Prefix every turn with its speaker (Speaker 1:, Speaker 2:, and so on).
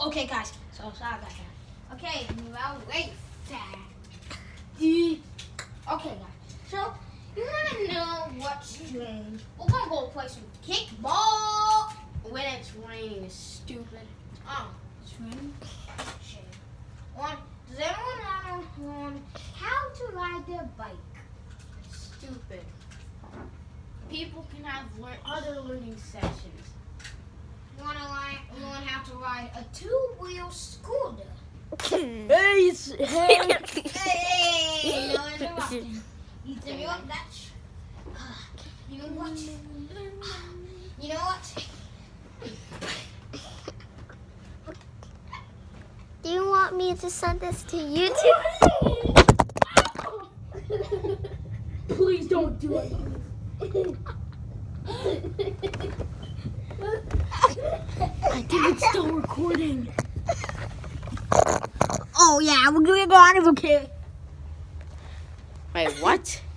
Speaker 1: Okay, guys. So sorry about that. Okay, well, wait. Okay, guys. So you wanna know what's strange? We're gonna go play some kickball when it's raining. It's stupid. It's raining. Shit. Does anyone know how to ride their bike? Stupid. People can have other learning sessions. You wanna learn how to ride a two-wheel scooter? Hey, no interrupting. You know that's. You know what? You know what?
Speaker 2: Do you want me to send this to YouTube?
Speaker 1: Please don't do it. I think it's still recording. Oh yeah, we're going on. It's okay.
Speaker 3: Wait, what?